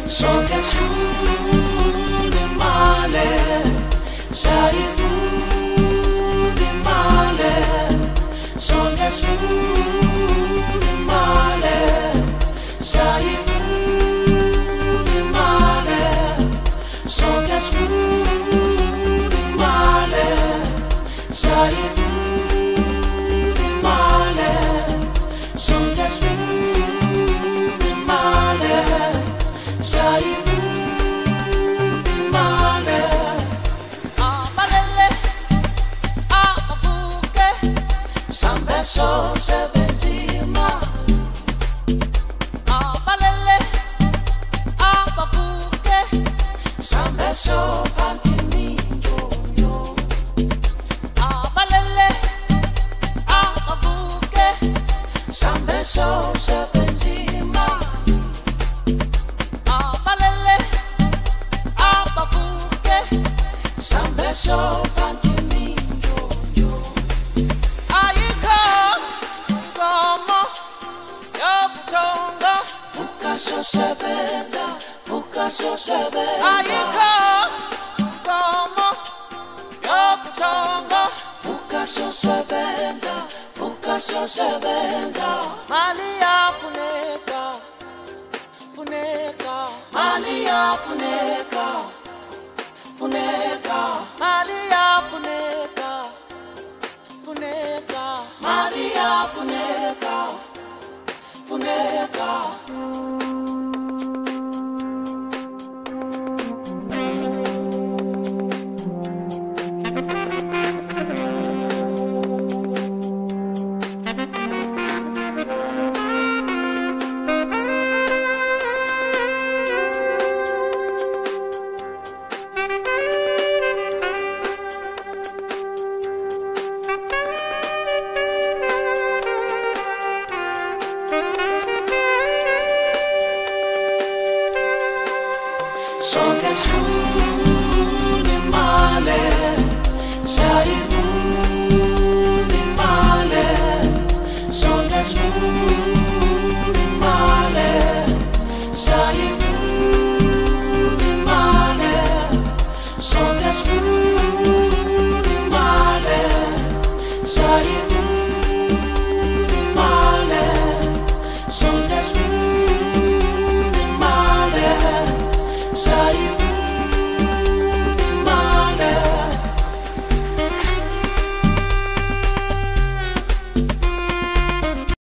sonke sifuna imali, sayifuna imali, sonke sifuna imali, sayifuna imali, sonke sifuna imali, sayifuna imali, sonke sifuna imali, sayifuna imali. Abalele, abavuke, sambe sosebenzima. Abalele, abavuke, sambe sophantiminjoyo. Abalele, abavuke, sambe sosebenzima. Abalele, abavuke, sambe sophantiminjoyo. Ayikho inkomo yobuthongo, vuka sosebenza, vuka sosebenza. Ayikho inkomo yobuthongo, vuka sosebenza, vuka sosebenza. Mali yafuneka, funeka, mali yafuneka, funeka, mali yafuneka, funeka, mali yafuneka, funeka. Sonke sifuna imali, sayifuna